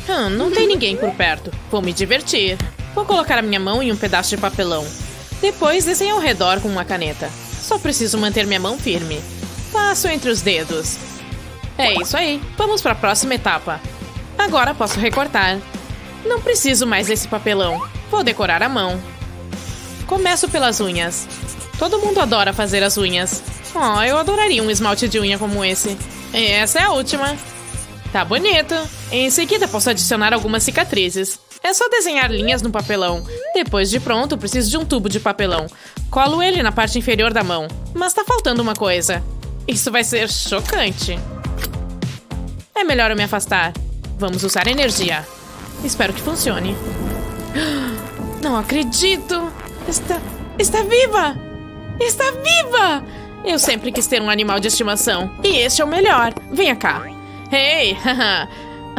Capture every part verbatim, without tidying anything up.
Hum, não tem ninguém por perto. Vou me divertir. Vou colocar a minha mão em um pedaço de papelão. Depois desenho ao redor com uma caneta. Só preciso manter minha mão firme. Passo entre os dedos. É isso aí. Vamos para a próxima etapa. Agora posso recortar. Não preciso mais desse papelão. Vou decorar a mão. Começo pelas unhas. Todo mundo adora fazer as unhas. Oh, eu adoraria um esmalte de unha como esse. Essa é a última. Tá bonito. Em seguida posso adicionar algumas cicatrizes. É só desenhar linhas no papelão. Depois de pronto, preciso de um tubo de papelão. Colo ele na parte inferior da mão. Mas tá faltando uma coisa. Isso vai ser chocante. É melhor eu me afastar. Vamos usar energia. Espero que funcione. Não acredito. Está... Está viva! Está viva! Eu sempre quis ter um animal de estimação. E este é o melhor. Venha cá. Ei! Haha.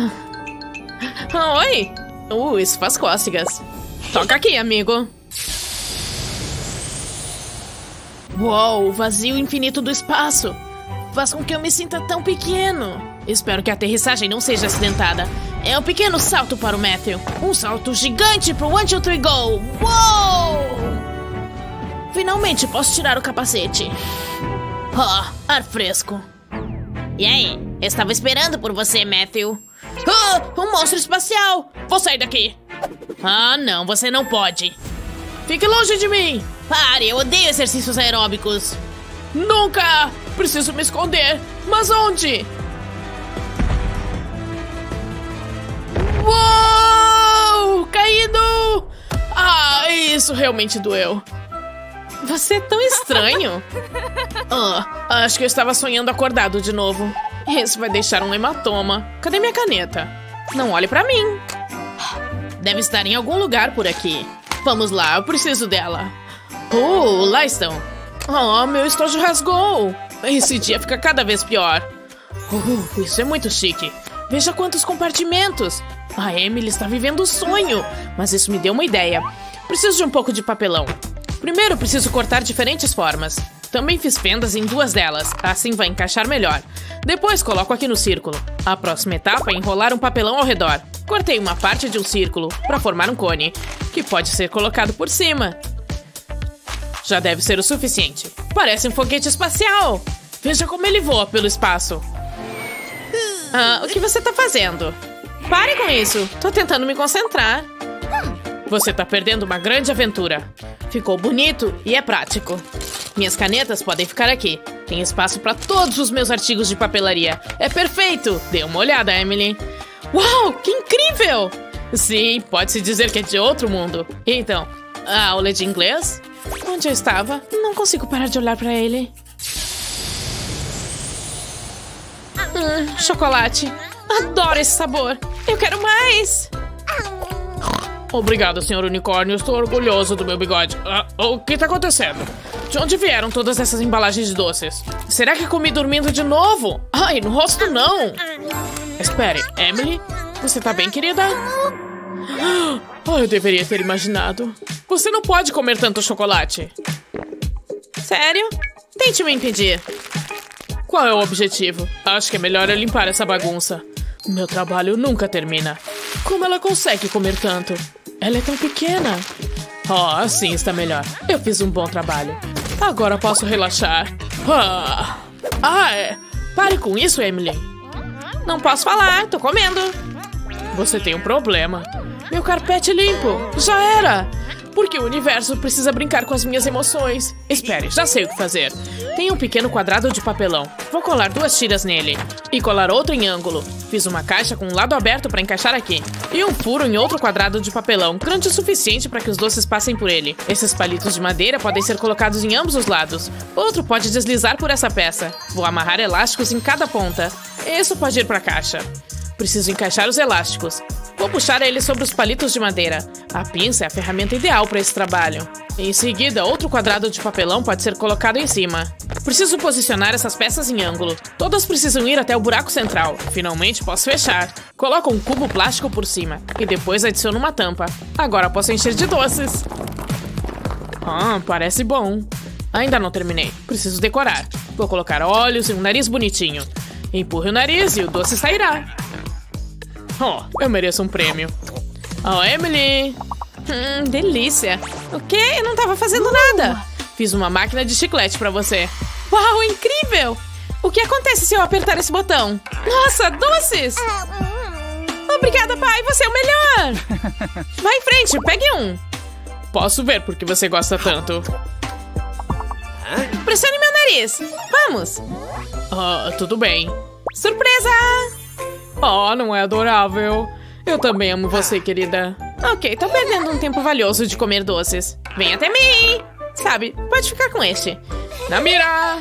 Oi! Uh, isso faz cócegas. Toca aqui, amigo. Uou, o vazio infinito do espaço. Faz com que eu me sinta tão pequeno. Espero que a aterrissagem não seja acidentada. É um pequeno salto para o Matthew. Um salto gigante pro One, Two, Three, Go! Uou! Finalmente posso tirar o capacete. Oh, ar fresco. E aí? Eu estava esperando por você, Matthew. Ah, um monstro espacial! Vou sair daqui. Ah, não, você não pode. Fique longe de mim. Pare, eu odeio exercícios aeróbicos. Nunca! Preciso me esconder. Mas onde? Uou! Caído! Ah, isso realmente doeu. Você é tão estranho. Ah, acho que eu estava sonhando acordado de novo. Isso vai deixar um hematoma. Cadê minha caneta? Não olhe pra mim. Deve estar em algum lugar por aqui. Vamos lá, eu preciso dela. Oh, lá estão. Oh, meu estojo rasgou. Esse dia fica cada vez pior. Uh, isso é muito chique. Veja quantos compartimentos. A Emily está vivendo o sonho. Mas isso me deu uma ideia. Preciso de um pouco de papelão. Primeiro preciso cortar diferentes formas. Também fiz fendas em duas delas. Assim vai encaixar melhor. Depois coloco aqui no círculo. A próxima etapa é enrolar um papelão ao redor. Cortei uma parte de um círculo para formar um cone, que pode ser colocado por cima. Já deve ser o suficiente. Parece um foguete espacial. Veja como ele voa pelo espaço. Ah, o que você tá fazendo? Pare com isso. Tô tentando me concentrar. Você tá perdendo uma grande aventura. Ficou bonito e é prático. Minhas canetas podem ficar aqui. Tem espaço para todos os meus artigos de papelaria. É perfeito! Dê uma olhada, Emily. Uau, que incrível! Sim, pode-se dizer que é de outro mundo. Então, a aula de inglês? Onde eu estava? Não consigo parar de olhar para ele. Hum, chocolate. Adoro esse sabor. Eu quero mais. Obrigado, senhor unicórnio. Estou orgulhoso do meu bigode. Ah, o que está acontecendo? De onde vieram todas essas embalagens de doces? Será que comi dormindo de novo? Ai, no rosto não. Espere, Emily? Você tá bem, querida? Oh, eu deveria ter imaginado. Você não pode comer tanto chocolate. Sério? Tente me impedir. Qual é o objetivo? Acho que é melhor eu limpar essa bagunça. Meu trabalho nunca termina. Como ela consegue comer tanto? Ela é tão pequena. Oh, assim está melhor. Eu fiz um bom trabalho. Agora posso relaxar. Ah, ah é. Pare com isso, Emily. Não posso falar, tô comendo. Você tem um problema. Meu carpete limpo. Já era. Porque o universo precisa brincar com as minhas emoções. Espere, já sei o que fazer. Tem um pequeno quadrado de papelão. Vou colar duas tiras nele. E colar outro em ângulo. Fiz uma caixa com um lado aberto para encaixar aqui. E um furo em outro quadrado de papelão, grande o suficiente para que os doces passem por ele. Esses palitos de madeira podem ser colocados em ambos os lados. Outro pode deslizar por essa peça. Vou amarrar elásticos em cada ponta. Isso pode ir para a caixa. Preciso encaixar os elásticos. Vou puxar eles sobre os palitos de madeira. A pinça é a ferramenta ideal para esse trabalho. Em seguida, outro quadrado de papelão pode ser colocado em cima. Preciso posicionar essas peças em ângulo. Todas precisam ir até o buraco central. Finalmente posso fechar. Coloco um cubo plástico por cima. E depois adiciono uma tampa. Agora posso encher de doces. Ah, parece bom. Ainda não terminei. Preciso decorar. Vou colocar olhos e um nariz bonitinho. Empurre o nariz e o doce sairá. Oh, eu mereço um prêmio. Oh, Emily. Hum, delícia. O quê? Eu não tava fazendo nada. Fiz uma máquina de chiclete pra você. Uau, incrível! O que acontece se eu apertar esse botão? Nossa, doces! Obrigada, pai, você é o melhor! Vai em frente, pegue um. Posso ver porque você gosta tanto. Pressione meu nariz. Vamos. Ah, tudo bem. Surpresa! Oh, não é adorável? Eu também amo você, querida. Ok, tô perdendo um tempo valioso de comer doces. Vem até mim! Sabe, pode ficar com este. Na mira!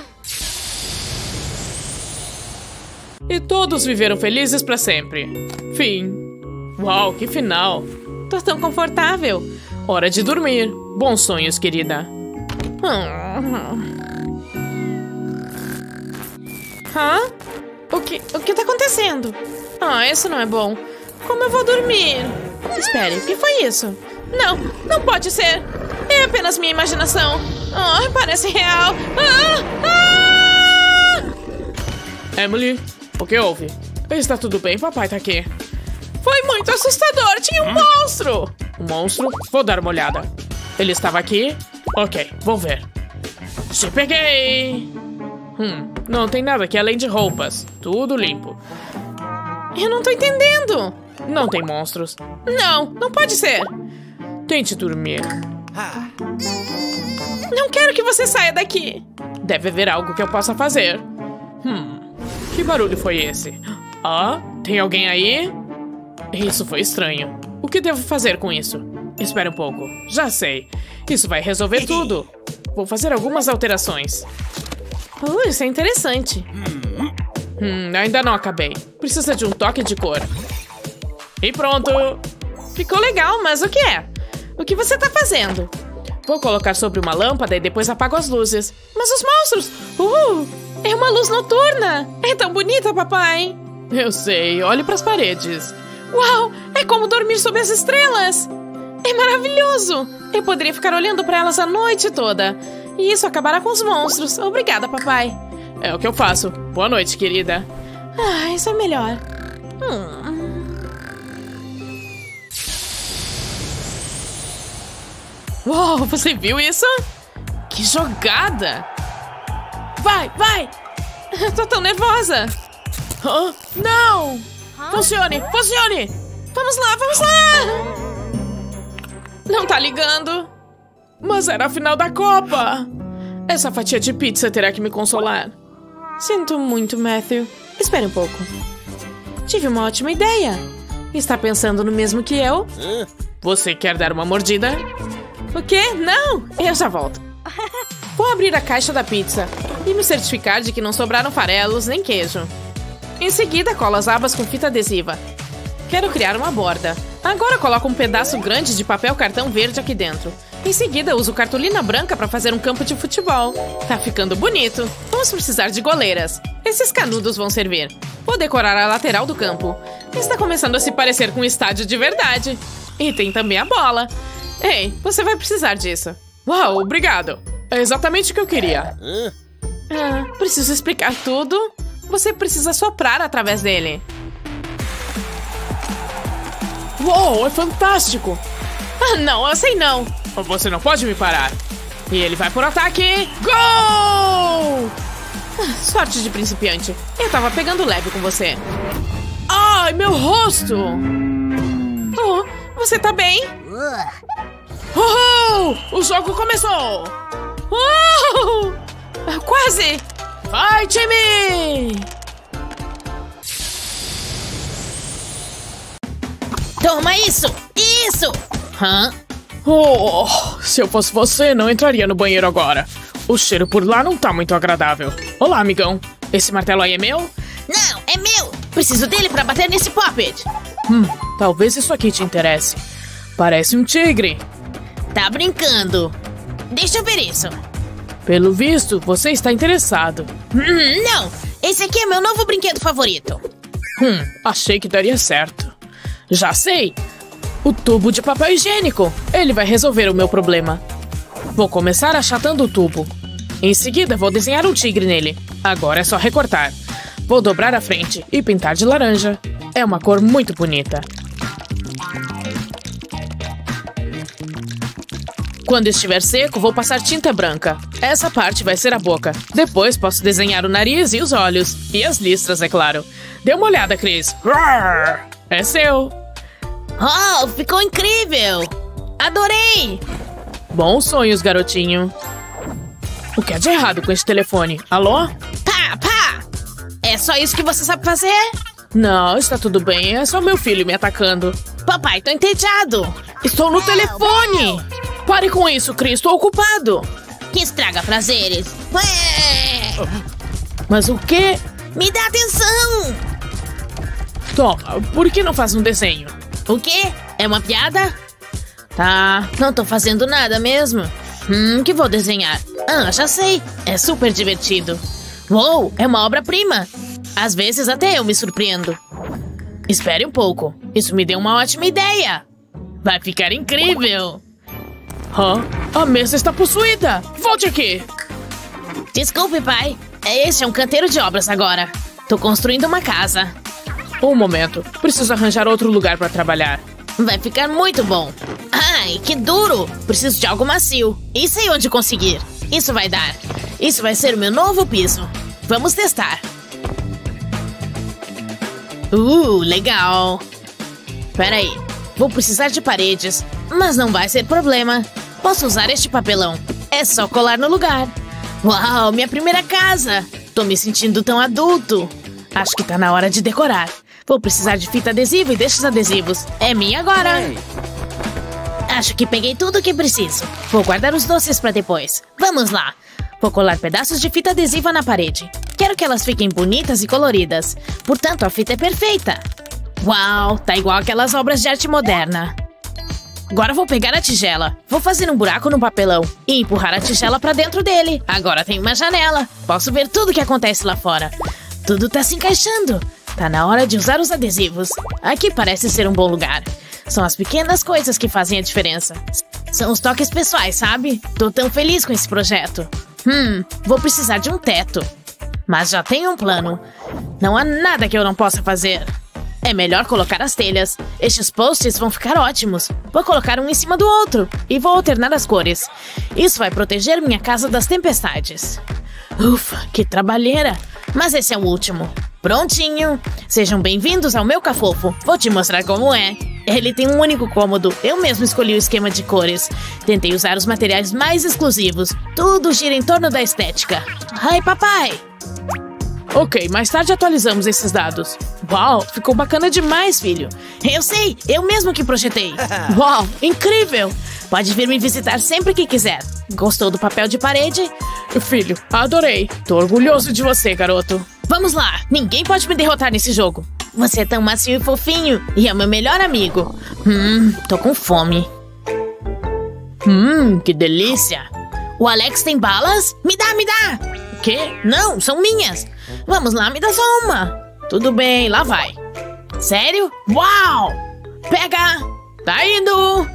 E todos viveram felizes pra sempre. Fim. Uau, que final. Tô tão confortável. Hora de dormir. Bons sonhos, querida. Hã? O que, o que tá acontecendo? Ah, isso não é bom. Como eu vou dormir? Espere, o que foi isso? Não, não pode ser. É apenas minha imaginação. Oh, parece real. Ah! Ah! Emily, o que houve? Está tudo bem, papai tá aqui. Foi muito assustador, tinha um monstro. Um monstro? Vou dar uma olhada. Ele estava aqui? Ok, vou ver. Te peguei! Hum, não tem nada aqui além de roupas. Tudo limpo. Eu não tô entendendo. Não tem monstros. Não, não pode ser. Tente dormir. Não quero que você saia daqui. Deve haver algo que eu possa fazer. Hum, que barulho foi esse? Ah, tem alguém aí? Isso foi estranho. O que devo fazer com isso? Espera um pouco. Já sei. Isso vai resolver tudo. Vou fazer algumas alterações. Uh, isso é interessante. Hum, ainda não acabei. Precisa de um toque de cor. E pronto. Ficou legal, mas o que é? O que você tá fazendo? Vou colocar sobre uma lâmpada e depois apago as luzes. Mas os monstros! Uh, é uma luz noturna! É tão bonita, papai! Eu sei, olhe pras paredes. Uau! É como dormir sob as estrelas! É maravilhoso! Eu poderia ficar olhando pra elas a noite toda. E isso acabará com os monstros. Obrigada, papai. É o que eu faço. Boa noite, querida. Ah, isso é melhor. Hum. Uau, você viu isso? Que jogada! Vai, vai! Eu tô tão nervosa. Oh, não! Funcione, funcione! Vamos lá, vamos lá! Não tá ligando. Mas era a final da Copa! Essa fatia de pizza terá que me consolar. Sinto muito, Matthew. Espere um pouco. Tive uma ótima ideia. Está pensando no mesmo que eu? Você quer dar uma mordida? O quê? Não! Eu já volto. Vou abrir a caixa da pizza e me certificar de que não sobraram farelos nem queijo. Em seguida, colo as abas com fita adesiva. Quero criar uma borda. Agora coloco um pedaço grande de papel cartão verde aqui dentro. Em seguida, uso cartolina branca para fazer um campo de futebol. Tá ficando bonito. Vamos precisar de goleiras. Esses canudos vão servir. Vou decorar a lateral do campo. Está começando a se parecer com um estádio de verdade. E tem também a bola. Ei, você vai precisar disso. Uau, obrigado. É exatamente o que eu queria. Ah, preciso explicar tudo? Você precisa soprar através dele. Uou, é fantástico. Ah, não, eu sei não. Você não pode me parar. E ele vai por ataque. Gol! Ah, sorte de principiante. Eu tava pegando leve com você. Ai, meu rosto! Oh, você tá bem? Oh, o jogo começou! Oh, quase! Vai, time! Toma isso! Isso! Hã? Oh, se eu fosse você, não entraria no banheiro agora. O cheiro por lá não tá muito agradável. Olá, amigão. Esse martelo aí é meu? Não, é meu! Preciso dele pra bater nesse poppet. Hum, talvez isso aqui te interesse. Parece um tigre. Tá brincando. Deixa eu ver isso. Pelo visto, você está interessado. Hum, não! Esse aqui é meu novo brinquedo favorito. Hum, achei que daria certo. Já sei! O tubo de papel higiênico! Ele vai resolver o meu problema. Vou começar achatando o tubo. Em seguida, vou desenhar um tigre nele. Agora é só recortar. Vou dobrar a frente e pintar de laranja. É uma cor muito bonita. Quando estiver seco, vou passar tinta branca. Essa parte vai ser a boca. Depois posso desenhar o nariz e os olhos. E as listras, é claro. Dê uma olhada, Chris. É seu. Oh, ficou incrível! Adorei! Bons sonhos, garotinho. O que é de errado com esse telefone? Alô? Pá, pá! É só isso que você sabe fazer? Não, está tudo bem. É só meu filho me atacando. Papai, tô entediado. Estou no telefone! Pare com isso, Chris. Estou ocupado. Que estraga prazeres. Ué! Mas o quê? Me dá atenção! Toma, por que não faz um desenho? O quê? É uma piada? Tá. Não tô fazendo nada mesmo. Hum, que vou desenhar? Ah, já sei. É super divertido. Uou, é uma obra-prima. Às vezes até eu me surpreendo. Espere um pouco. Isso me deu uma ótima ideia. Vai ficar incrível. Hã? A mesa está possuída. Volte aqui. Desculpe, pai. Este é um canteiro de obras agora. Tô construindo uma casa. Um momento. Preciso arranjar outro lugar para trabalhar. Vai ficar muito bom. Ai, que duro. Preciso de algo macio. E sei onde conseguir. Isso vai dar. Isso vai ser o meu novo piso. Vamos testar. Uh, legal. Peraí. Vou precisar de paredes. Mas não vai ser problema. Posso usar este papelão. É só colar no lugar. Uau, minha primeira casa. Tô me sentindo tão adulto. Acho que tá na hora de decorar. Vou precisar de fita adesiva e destes adesivos. É minha agora. Hey. Acho que peguei tudo o que preciso. Vou guardar os doces pra depois. Vamos lá. Vou colar pedaços de fita adesiva na parede. Quero que elas fiquem bonitas e coloridas. Portanto, a fita é perfeita. Uau, tá igual aquelas obras de arte moderna. Agora vou pegar a tigela. Vou fazer um buraco no papelão e empurrar a tigela pra dentro dele. Agora tem uma janela. Posso ver tudo o que acontece lá fora. Tudo tá se encaixando. Tá na hora de usar os adesivos. Aqui parece ser um bom lugar. São as pequenas coisas que fazem a diferença. São os toques pessoais, sabe? Tô tão feliz com esse projeto. Hum, vou precisar de um teto. Mas já tenho um plano. Não há nada que eu não possa fazer. É melhor colocar as telhas. Estes posts vão ficar ótimos. Vou colocar um em cima do outro. E vou alternar as cores. Isso vai proteger minha casa das tempestades. Ufa, que trabalheira. Mas esse é o último. Prontinho! Sejam bem-vindos ao meu cafofo. Vou te mostrar como é. Ele tem um único cômodo. Eu mesmo escolhi o esquema de cores. Tentei usar os materiais mais exclusivos. Tudo gira em torno da estética. Ai, papai! Ok, mais tarde atualizamos esses dados. Uau, ficou bacana demais, filho. Eu sei, eu mesmo que projetei. Uau, incrível! Pode vir me visitar sempre que quiser. Gostou do papel de parede? Filho, adorei. Tô orgulhoso de você, garoto. Vamos lá, ninguém pode me derrotar nesse jogo. Você é tão macio e fofinho e é meu melhor amigo. Hum, tô com fome. Hum, que delícia. O Alex tem balas? Me dá, me dá. O quê? Não, são minhas. Vamos lá, me dá só uma. Tudo bem, lá vai. Sério? Uau! Pega! Tá indo!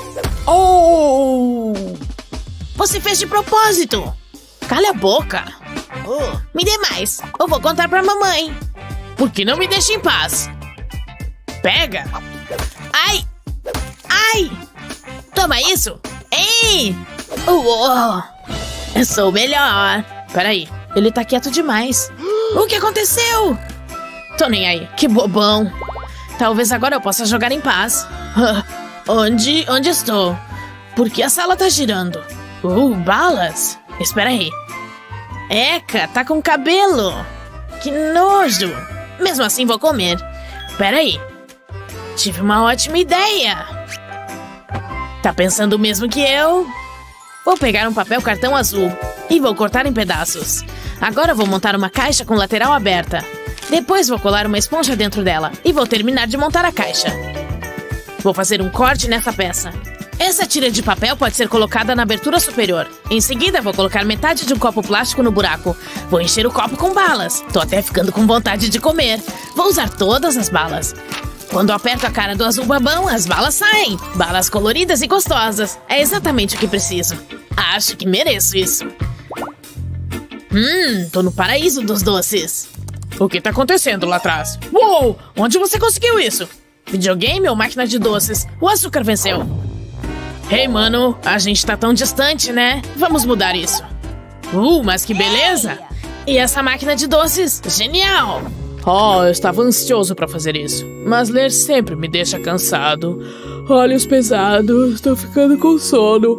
Oh! Você fez de propósito! Cala a boca! Oh, me dê mais! Eu vou contar pra mamãe! Por que não me deixa em paz? Pega! Ai! Ai! Toma isso! Ei! Uou! Eu sou o melhor! Peraí, ele tá quieto demais. O que aconteceu? Tô nem aí, que bobão. Talvez agora eu possa jogar em paz. Onde, onde estou? Por que a sala tá girando? Uh, balas? Espera aí. Eca, tá com cabelo. Que nojo. Mesmo assim vou comer. Espera aí. Tive uma ótima ideia. Tá pensando o mesmo que eu? Vou pegar um papel cartão azul e vou cortar em pedaços. Agora vou montar uma caixa com lateral aberta. Depois vou colar uma esponja dentro dela e vou terminar de montar a caixa. Vou fazer um corte nessa peça. Essa tira de papel pode ser colocada na abertura superior. Em seguida, vou colocar metade de um copo plástico no buraco. Vou encher o copo com balas. Tô até ficando com vontade de comer. Vou usar todas as balas. Quando aperto a cara do azul babão, as balas saem. Balas coloridas e gostosas. É exatamente o que preciso. Acho que mereço isso. Hum, tô no paraíso dos doces. O que tá acontecendo lá atrás? Uou! Onde você conseguiu isso? Videogame ou máquina de doces? O açúcar venceu. Ei, mano, a gente tá tão distante, né? Vamos mudar isso. Uh, mas que beleza! E essa máquina de doces? Genial! Oh, eu estava ansioso pra fazer isso. Mas ler sempre me deixa cansado. Olhos pesados, tô ficando com sono.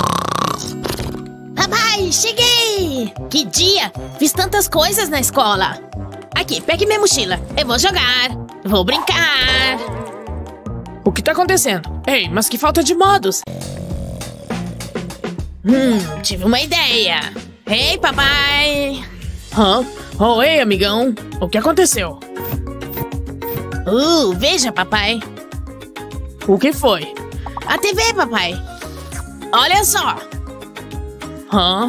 Papai, cheguei! Que dia! Fiz tantas coisas na escola. Aqui, pegue minha mochila. Eu vou jogar. Vou brincar. O que tá acontecendo? Ei, mas que falta de modos. Hum, tive uma ideia. Ei, papai. Hã? Oh, ei, amigão. O que aconteceu? Uh, veja, papai. O que foi? A T V, papai. Olha só. Hã?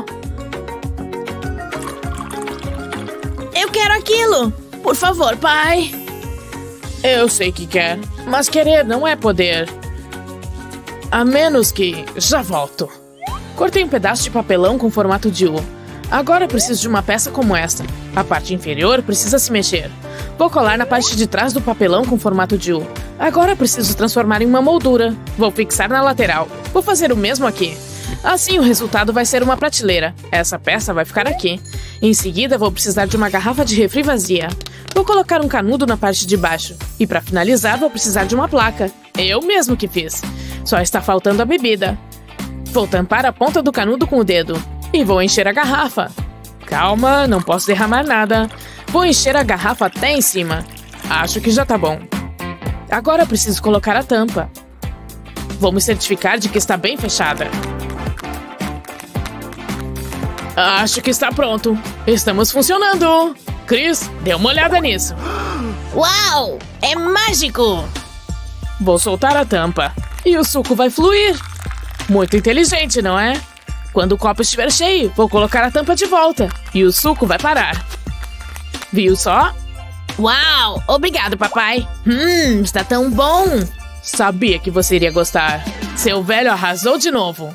Eu quero aquilo. Por favor, pai. Eu sei que quer, mas querer não é poder. A menos que... Já volto. Cortei um pedaço de papelão com formato de U. Agora preciso de uma peça como esta. A parte inferior precisa se mexer. Vou colar na parte de trás do papelão com formato de U. Agora preciso transformar em uma moldura. Vou fixar na lateral. Vou fazer o mesmo aqui. Assim o resultado vai ser uma prateleira. Essa peça vai ficar aqui. Em seguida vou precisar de uma garrafa de refri vazia. Vou colocar um canudo na parte de baixo. E para finalizar vou precisar de uma placa. Eu mesmo que fiz. Só está faltando a bebida. Vou tampar a ponta do canudo com o dedo. E vou encher a garrafa. Calma, não posso derramar nada. Vou encher a garrafa até em cima. Acho que já tá bom. Agora preciso colocar a tampa. Vou me certificar de que está bem fechada. Acho que está pronto. Estamos funcionando. Chris, dê uma olhada nisso. Uau! É mágico! Vou soltar a tampa. E o suco vai fluir. Muito inteligente, não é? Quando o copo estiver cheio, vou colocar a tampa de volta. E o suco vai parar. Viu só? Uau! Obrigado, papai. Hum, está tão bom. Sabia que você iria gostar. Seu velho arrasou de novo.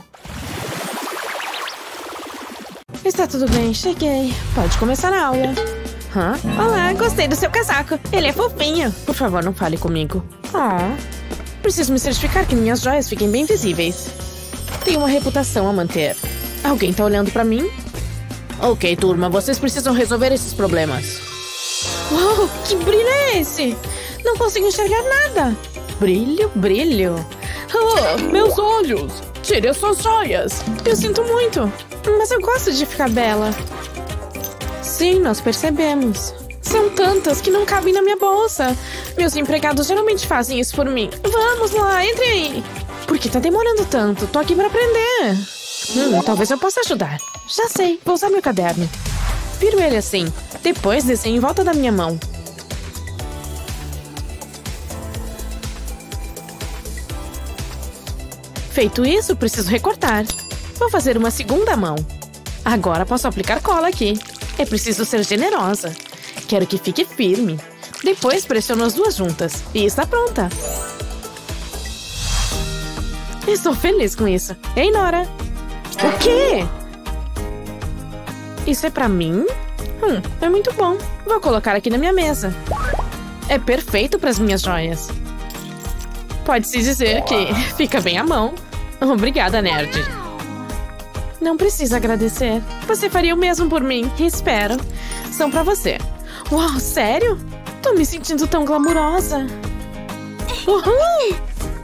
Está tudo bem, cheguei. Pode começar a aula. Hã? Olá, gostei do seu casaco. Ele é fofinho. Por favor, não fale comigo. Oh. Preciso me certificar que minhas joias fiquem bem visíveis. Tenho uma reputação a manter. Alguém tá olhando pra mim? Ok, turma, vocês precisam resolver esses problemas. Uau, que brilho é esse? Não consigo enxergar nada. Brilho, brilho. Oh, meus olhos! Tire as suas joias! Eu sinto muito, mas eu gosto de ficar bela. Sim, nós percebemos. São tantas que não cabem na minha bolsa. Meus empregados geralmente fazem isso por mim. Vamos lá, entre aí. Por que tá demorando tanto? Tô aqui pra aprender. Hum, talvez eu possa ajudar. Já sei, vou usar meu caderno. Viro ele assim. Depois desenho em volta da minha mão. Feito isso, preciso recortar. Vou fazer uma segunda mão. Agora posso aplicar cola aqui. É preciso ser generosa. Quero que fique firme. Depois pressiono as duas juntas. E está pronta. Estou feliz com isso. Ei, Nora. O quê? Isso é pra mim? Hum, é muito bom. Vou colocar aqui na minha mesa. É perfeito para as minhas joias. Pode-se dizer que fica bem à mão. Obrigada, nerd. Não precisa agradecer. Você faria o mesmo por mim. Espero. São pra você. Uau, sério? Tô me sentindo tão glamurosa. Uhul!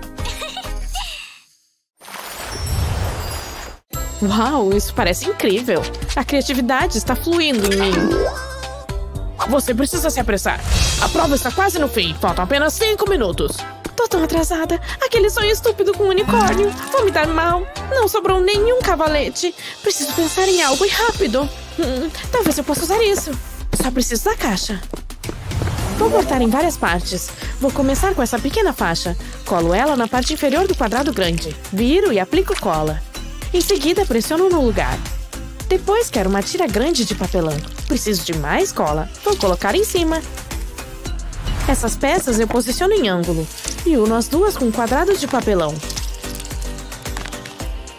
Uau, isso parece incrível. A criatividade está fluindo em mim. Você precisa se apressar. A prova está quase no fim. Faltam apenas cinco minutos. Tô tão atrasada. Aquele sonho estúpido com o unicórnio. Vou me dar mal. Não sobrou nenhum cavalete. Preciso pensar em algo e rápido. Hum, talvez eu possa usar isso. Só preciso da caixa. Vou cortar em várias partes. Vou começar com essa pequena faixa. Colo ela na parte inferior do quadrado grande. Viro e aplico cola. Em seguida, pressiono no lugar. Depois, quero uma tira grande de papelão. Preciso de mais cola. Vou colocar em cima. Essas peças eu posiciono em ângulo. E uno as duas com quadrados de papelão.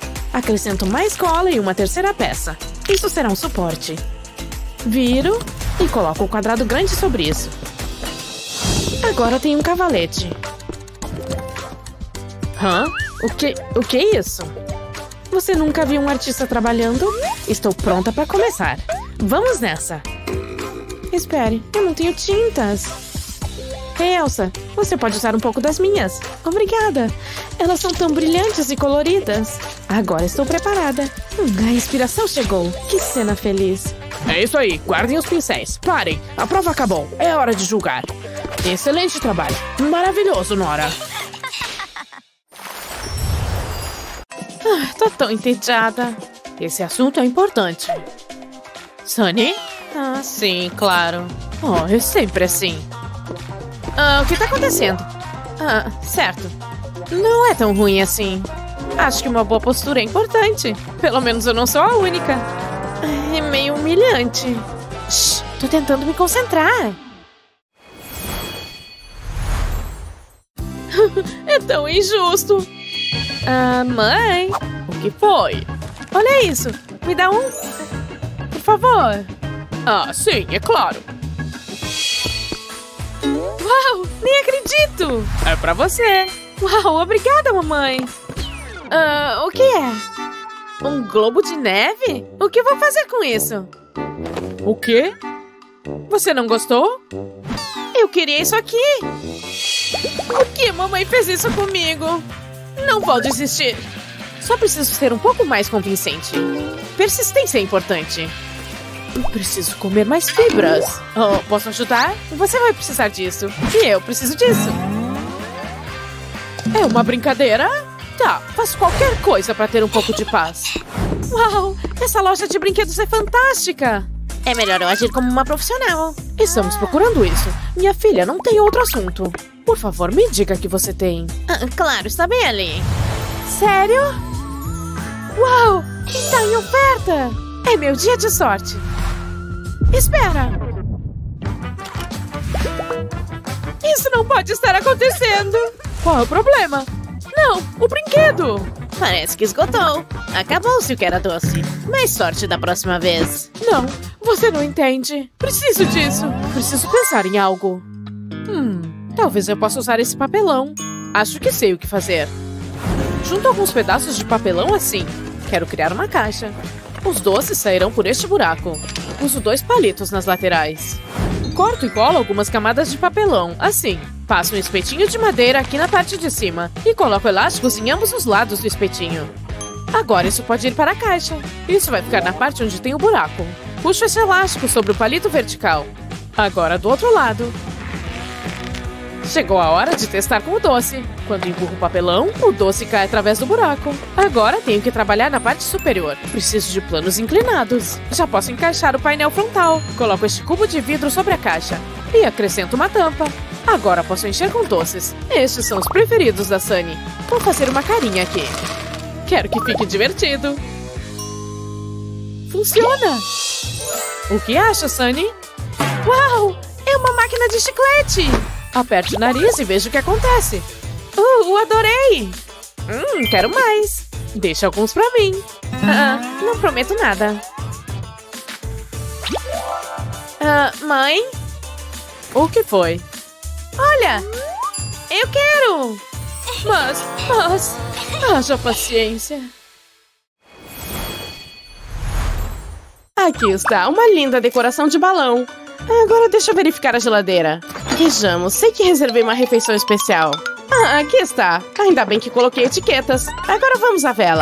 Acrescento mais cola e uma terceira peça. Isso será um suporte. Viro E coloco um quadrado grande sobre isso. Agora tem um cavalete. Hã? O que, o que é isso? Você nunca viu um artista trabalhando? Estou pronta para começar. Vamos nessa. Espere, eu não tenho tintas. Ei, Elsa, você pode usar um pouco das minhas. Obrigada. Elas são tão brilhantes e coloridas. Agora estou preparada. Hum, a inspiração chegou. Que cena feliz. É isso aí, guardem os pincéis. Parem, a prova acabou. É hora de julgar. Excelente trabalho. Maravilhoso, Nora. Ah, tô tão entediada. Esse assunto é importante. Sunny? Ah, sim, claro. Oh, é sempre assim. Ah, o que tá acontecendo? Ah, certo. Não é tão ruim assim. Acho que uma boa postura é importante. Pelo menos eu não sou a única. É meio humilhante. Shh, tô tentando me concentrar. É tão injusto. Ah, mãe. O que foi? Olha isso. Me dá um... Por favor. Ah, sim, é claro. Uau, nem acredito. É pra você. Uau, obrigada, mamãe. Ah, o que é? Um globo de neve? O que eu vou fazer com isso? O quê? Você não gostou? Eu queria isso aqui. Por que mamãe fez isso comigo? Não vou desistir. Só preciso ser um pouco mais convincente. Persistência é importante. Eu preciso comer mais fibras. Oh, posso ajudar? Você vai precisar disso. E eu preciso disso. É uma brincadeira? Tá, faço qualquer coisa para ter um pouco de paz. Uau, essa loja de brinquedos é fantástica. É melhor eu agir como uma profissional. Estamos procurando isso. Minha filha não tem outro assunto. Por favor, me diga que você tem. Ah, claro, está bem ali. Sério? Uau, está em oferta. É meu dia de sorte. Espera. Isso não pode estar acontecendo. Qual é o problema? Não, o brinquedo. Parece que esgotou. Acabou-se o que era doce. Mais sorte da próxima vez. Não, você não entende. Preciso disso. Preciso pensar em algo. Hum, talvez eu possa usar esse papelão. Acho que sei o que fazer. Junto alguns pedaços de papelão assim. Quero criar uma caixa. Os doces sairão por este buraco. Uso dois palitos nas laterais. Corto e colo algumas camadas de papelão, assim. Passo um espetinho de madeira aqui na parte de cima. E coloco elásticos em ambos os lados do espetinho. Agora isso pode ir para a caixa. Isso vai ficar na parte onde tem o buraco. Puxo esse elástico sobre o palito vertical. Agora do outro lado. Chegou a hora de testar com o doce. Quando empurro o papelão, o doce cai através do buraco. Agora tenho que trabalhar na parte superior. Preciso de planos inclinados. Já posso encaixar o painel frontal. Coloco este cubo de vidro sobre a caixa. E acrescento uma tampa. Agora posso encher com doces. Estes são os preferidos da Sunny. Vou fazer uma carinha aqui. Quero que fique divertido. Funciona! O que acha, Sunny? Uau! É uma máquina de chiclete! Aperte o nariz e veja o que acontece. Uh, adorei! Hum, quero mais. Deixa alguns pra mim. Ah, não prometo nada. Ah, mãe? O que foi? Olha! Eu quero! Mas, mas... haja paciência. Aqui está, uma linda decoração de balão. Agora deixa eu verificar a geladeira. Vejamos, sei que reservei uma refeição especial. Ah, aqui está. Ainda bem que coloquei etiquetas. Agora vamos à vela.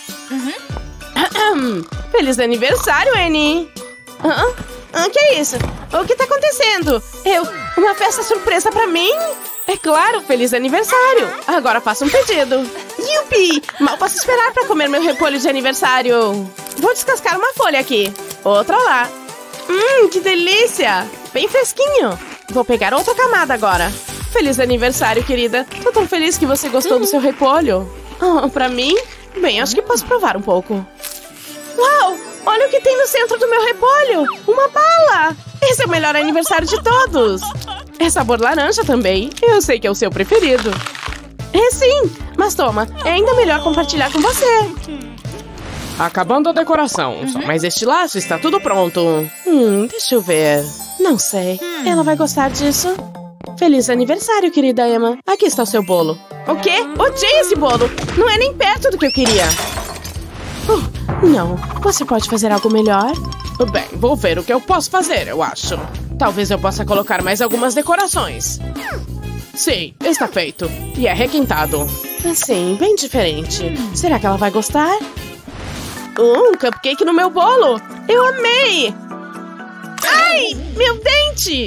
Uhum. Feliz aniversário, Annie! Ah, ah, que é isso? O que tá acontecendo? Eu... Uma festa surpresa pra mim? É claro, feliz aniversário! Agora faça um pedido. Yupi! Mal posso esperar pra comer meu repolho de aniversário. Vou descascar uma folha aqui. Outra lá. Hum, que delícia! Bem fresquinho. Vou pegar outra camada agora. Feliz aniversário, querida. Tô tão feliz que você gostou do seu repolho. Oh, pra mim? Bem, acho que posso provar um pouco. Uau! Olha o que tem no centro do meu repolho! Uma bala! Esse é o melhor aniversário de todos! É sabor laranja também. Eu sei que é o seu preferido. É sim, mas toma, é ainda melhor compartilhar com você. Acabando a decoração. Só mais este laço, está tudo pronto. Hum, deixa eu ver. Não sei. Ela vai gostar disso? Feliz aniversário, querida Emma. Aqui está o seu bolo. O quê? Odiei esse bolo. Não é nem perto do que eu queria. Uh, não. Você pode fazer algo melhor? Bem, vou ver o que eu posso fazer, eu acho. Talvez eu possa colocar mais algumas decorações. Sim, está feito. E é requintado. Assim, bem diferente. Será que ela vai gostar? Uh, um cupcake no meu bolo. Eu amei! Ai, meu dente!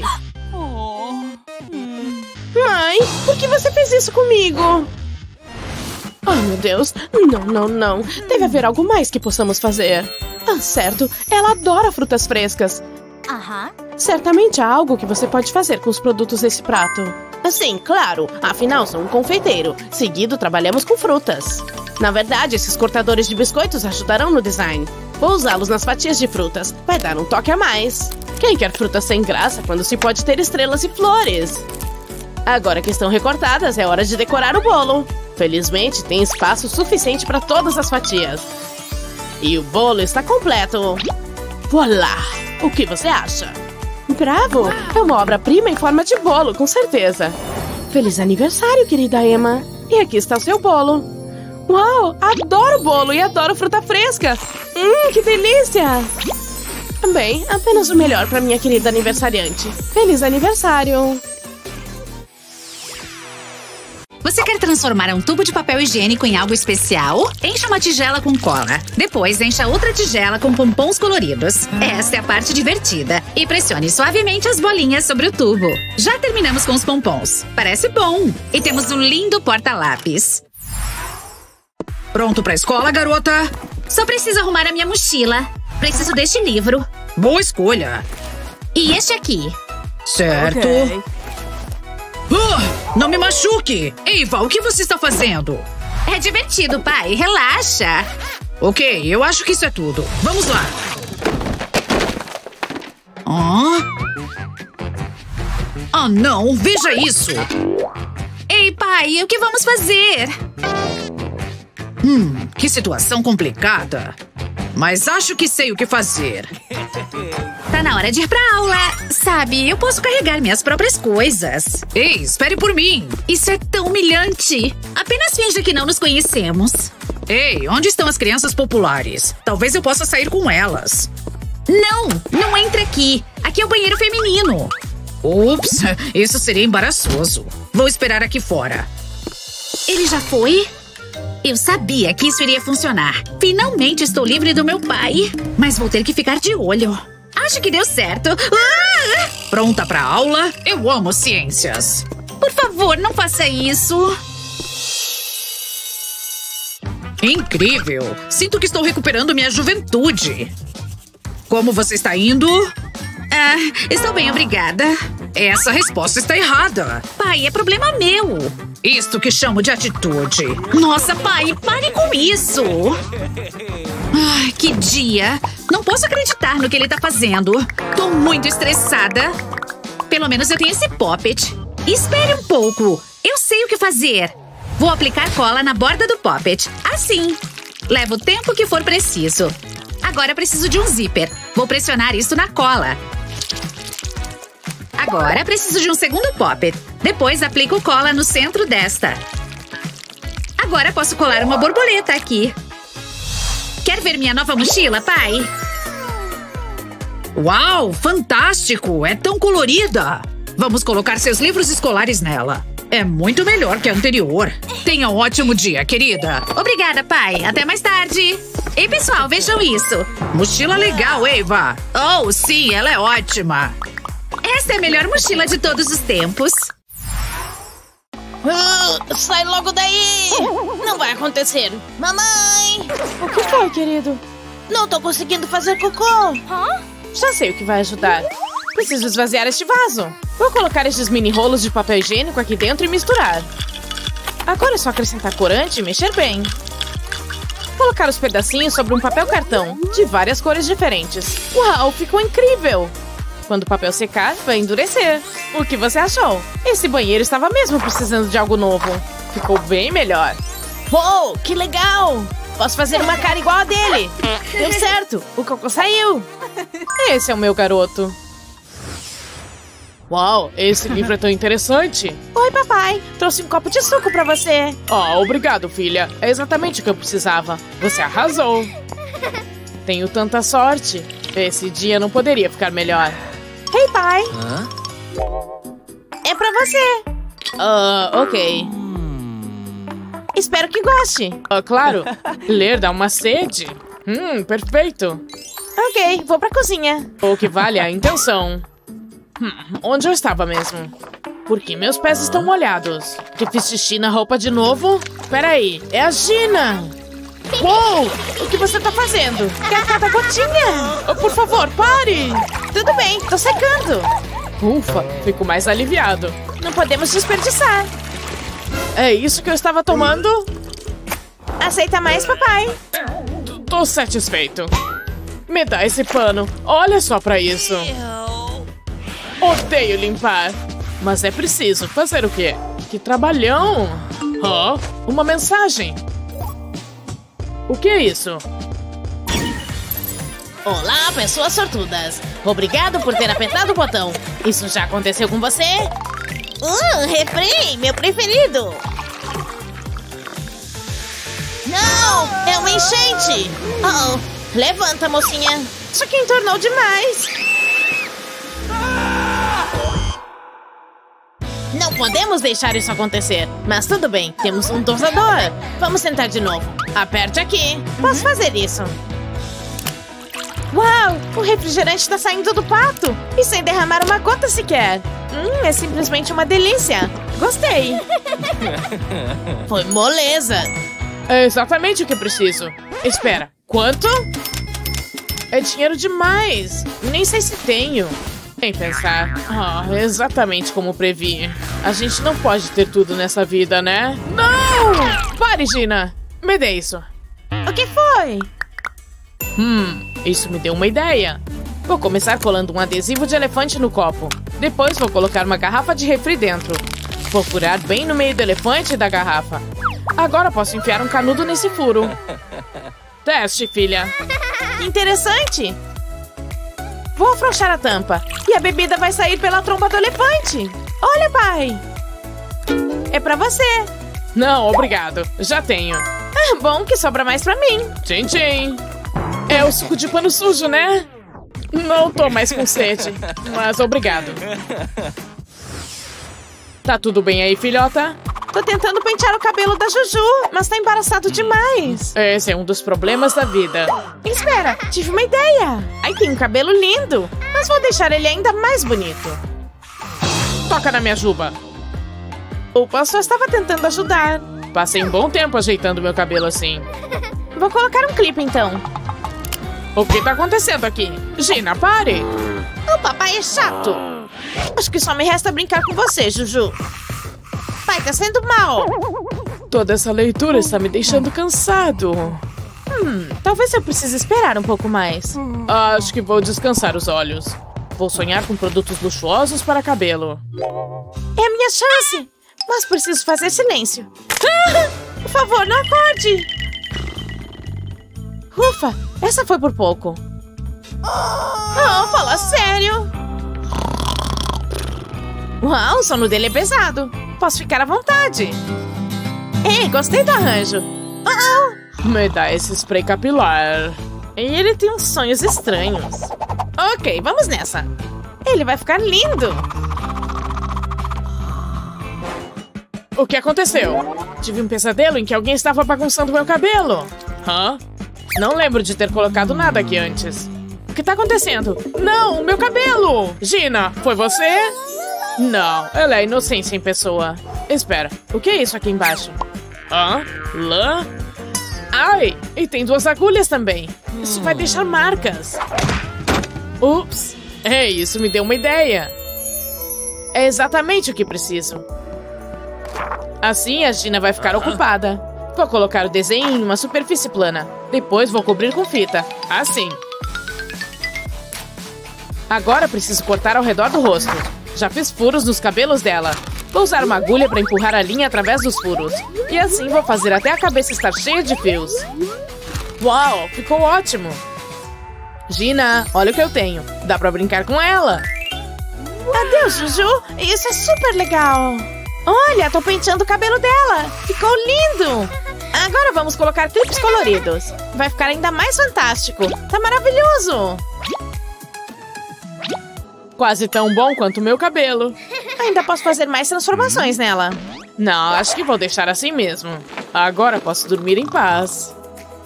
Mãe, por que você fez isso comigo? Oh, meu Deus. Não, não, não. Deve haver algo mais que possamos fazer. Ah, certo. Ela adora frutas frescas. Aham. Certamente há algo que você pode fazer com os produtos desse prato. Sim, claro. Afinal, sou um confeiteiro. Seguido, trabalhamos com frutas. Na verdade, esses cortadores de biscoitos ajudarão no design. Vou usá-los nas fatias de frutas. Vai dar um toque a mais. Quem quer frutas sem graça quando se pode ter estrelas e flores? Agora que estão recortadas, é hora de decorar o bolo. Felizmente, tem espaço suficiente para todas as fatias. E o bolo está completo. Voilá! O que você acha? Bravo! É uma obra-prima em forma de bolo, com certeza. Feliz aniversário, querida Emma. E aqui está o seu bolo. Uau! Adoro bolo e adoro fruta fresca. Hum, que delícia! Bem, apenas o melhor para minha querida aniversariante. Feliz aniversário! Você quer transformar um tubo de papel higiênico em algo especial? Encha uma tigela com cola. Depois, encha outra tigela com pompons coloridos. Esta é a parte divertida. E pressione suavemente as bolinhas sobre o tubo. Já terminamos com os pompons. Parece bom. E temos um lindo porta-lápis. Pronto pra escola, garota? Só preciso arrumar a minha mochila. Preciso deste livro. Boa escolha. E este aqui. Certo. Ok. Ah, não me machuque! Eva, o que você está fazendo? É divertido, pai. Relaxa. Ok, eu acho que isso é tudo. Vamos lá. Ah? Ah, não! Veja isso! Ei, pai, o que vamos fazer? Hum, que situação complicada. Mas acho que sei o que fazer. Tá na hora de ir pra aula. Sabe, eu posso carregar minhas próprias coisas. Ei, espere por mim! Isso é tão humilhante. Apenas finja que não nos conhecemos. Ei, onde estão as crianças populares? Talvez eu possa sair com elas. Não, não entra aqui. Aqui é o banheiro feminino. Ups, isso seria embaraçoso. Vou esperar aqui fora. Ele já foi? Eu sabia que isso iria funcionar. Finalmente estou livre do meu pai. Mas vou ter que ficar de olho. Acho que deu certo. Ah! Pronta pra aula? Eu amo ciências. Por favor, não faça isso. Incrível! Sinto que estou recuperando minha juventude. Como você está indo? Ah, estou bem, obrigada. Essa resposta está errada. Pai, é problema meu. Isto que chamo de atitude. Nossa, pai, pare com isso. Ai, que dia. Não posso acreditar no que ele tá fazendo. Tô muito estressada. Pelo menos eu tenho esse poppet. Espere um pouco. Eu sei o que fazer. Vou aplicar cola na borda do poppet. Assim. Leva o tempo que for preciso. Agora preciso de um zíper. Vou pressionar isso na cola. Agora preciso de um segundo poppet. Depois aplico cola no centro desta. Agora posso colar uma borboleta aqui. Quer ver minha nova mochila, pai? Uau, fantástico! É tão colorida! Vamos colocar seus livros escolares nela. É muito melhor que a anterior. Tenha um ótimo dia, querida. Obrigada, pai. Até mais tarde. Ei, pessoal, vejam isso. Mochila legal, Eva. Oh, sim, ela é ótima. Essa é a melhor mochila de todos os tempos. Uh, sai logo daí! Não vai acontecer. Mamãe! O que foi, querido? Não tô conseguindo fazer cocô. Hã? Já sei o que vai ajudar. Preciso esvaziar este vaso. Vou colocar estes mini rolos de papel higiênico aqui dentro e misturar. Agora é só acrescentar corante e mexer bem. Colocar os pedacinhos sobre um papel cartão, de várias cores diferentes. Uau, ficou incrível! Quando o papel secar, vai endurecer. O que você achou? Esse banheiro estava mesmo precisando de algo novo. Ficou bem melhor. Uou, que legal! Posso fazer uma cara igual a dele. Deu certo. O cocô saiu. Esse é o meu garoto. Uau, esse livro é tão interessante. Oi, papai. Trouxe um copo de suco pra você. Oh, obrigado, filha. É exatamente o que eu precisava. Você arrasou. Tenho tanta sorte. Esse dia não poderia ficar melhor. Ei, pai. Hã? É pra você. Ah, uh, ok. Espero que goste. Ah, uh, claro. Ler dá uma sede. Hum, perfeito. Ok, vou pra cozinha. O que vale é a intenção. Hum, onde eu estava mesmo? Por que meus pés estão molhados? Que fiz xixi na roupa de novo? Peraí, é a Gina! Uou! O que você tá fazendo? Quer cada gotinha? Oh, por favor, pare! Tudo bem, tô secando. Ufa, fico mais aliviado. Não podemos desperdiçar. É isso que eu estava tomando? Aceita mais, papai? T- Tô satisfeito. Me dá esse pano. Olha só pra isso. Odeio limpar. Mas é preciso. Fazer o quê? Que trabalhão! Hã? Uma mensagem. O que é isso? Olá, pessoas sortudas. Obrigado por ter apertado o botão. Isso já aconteceu com você? Uh, refrém, meu preferido. Não, é uma enchente. Uh oh, levanta, mocinha. Isso aqui entornou demais. Não podemos deixar isso acontecer. Mas tudo bem, temos um dosador. Vamos tentar de novo. Aperte aqui. Posso fazer isso. Uau! O refrigerante está saindo do pato. E sem derramar uma gota sequer. Hum, é simplesmente uma delícia. Gostei. Foi moleza. É exatamente o que preciso. Espera, quanto? É dinheiro demais. Nem sei se tenho. Nem pensar. Ah, é exatamente como previ. A gente não pode ter tudo nessa vida, né? Não! Pare, Gina. Me dê isso. O que foi? Hum, isso me deu uma ideia. Vou começar colando um adesivo de elefante no copo. Depois vou colocar uma garrafa de refri dentro. Vou furar bem no meio do elefante e da garrafa. Agora posso enfiar um canudo nesse furo. Teste, filha. Interessante. Vou afrouxar a tampa. E a bebida vai sair pela tromba do elefante. Olha, pai. É pra você. Não, obrigado. Já tenho. Ah, bom que sobra mais pra mim. Tchim, tchim. É o suco de pano sujo, né? Não tô mais com sede, mas obrigado. Tá tudo bem aí, filhota? Tô tentando pentear o cabelo da Juju, mas tá embaraçado demais. Esse é um dos problemas da vida. Espera, tive uma ideia. Aí tem um cabelo lindo, mas vou deixar ele ainda mais bonito. Toca na minha juba. Opa, só estava tentando ajudar. Passei um bom tempo ajeitando meu cabelo assim. Vou colocar um clipe, então. O que tá acontecendo aqui? Gina, pare! O papai é chato. Acho que só me resta brincar com você, Juju. Pai, tá sendo mal. Toda essa leitura está me deixando cansado. Hum, talvez eu precise esperar um pouco mais. Acho que vou descansar os olhos. Vou sonhar com produtos luxuosos para cabelo. É a minha chance. Mas preciso fazer silêncio. Ah, por favor, não acorde. Ufa, essa foi por pouco. Oh, fala sério. Uau, o sono dele é pesado. Posso ficar à vontade. Ei, gostei do arranjo. Oh, Me dá esse spray capilar. E ele tem uns sonhos estranhos. Ok, vamos nessa. Ele vai ficar lindo. O que aconteceu? Tive um pesadelo em que alguém estava bagunçando meu cabelo. Hã? Não lembro de ter colocado nada aqui antes. O que tá acontecendo? Não, meu cabelo! Gina, foi você? Não, ela é inocência em pessoa. Espera, o que é isso aqui embaixo? Hã? Lã? Ai, e tem duas agulhas também. Isso vai deixar marcas. Ups. É, isso me deu uma ideia. É exatamente o que preciso. Assim a Gina vai ficar ocupada. Vou colocar o desenho em uma superfície plana. Depois vou cobrir com fita. Assim. Agora preciso cortar ao redor do rosto. Já fiz furos nos cabelos dela. Vou usar uma agulha para empurrar a linha através dos furos. E assim vou fazer até a cabeça estar cheia de fios. Uau, ficou ótimo. Gina, olha o que eu tenho. Dá pra brincar com ela. Adeus, Juju. Isso é super legal. Olha, tô penteando o cabelo dela. Ficou lindo. Agora vamos colocar clipes coloridos. Vai ficar ainda mais fantástico. Tá maravilhoso. Quase tão bom quanto o meu cabelo. Ainda posso fazer mais transformações nela. Não, acho que vou deixar assim mesmo. Agora posso dormir em paz.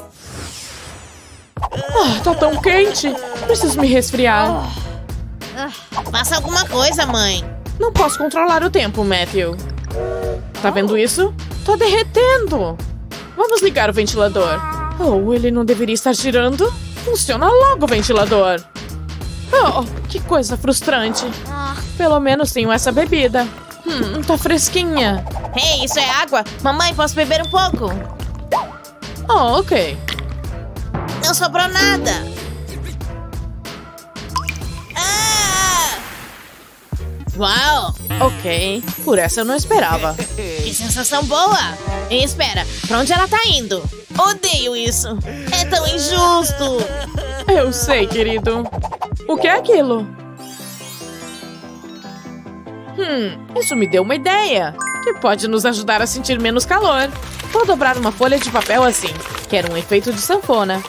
Ah, tá tão quente. Preciso me resfriar. Faça alguma coisa, mãe. Não posso controlar o tempo, Matthew. Tá vendo isso? Tá derretendo. Vamos ligar o ventilador. Oh, ele não deveria estar girando? Funciona logo o ventilador. Oh, que coisa frustrante. Pelo menos tenho essa bebida. Hum, tá fresquinha. Ei, isso é água? Mamãe, posso beber um pouco? Oh, ok. Não sobrou nada. Ah! Uau! Ok, por essa eu não esperava. Que sensação boa! E espera, pra onde ela tá indo? Odeio isso. É tão injusto. Eu sei, querido. O que é aquilo? Hum, isso me deu uma ideia. Que pode nos ajudar a sentir menos calor. Vou dobrar uma folha de papel assim. Quero um efeito de sanfona.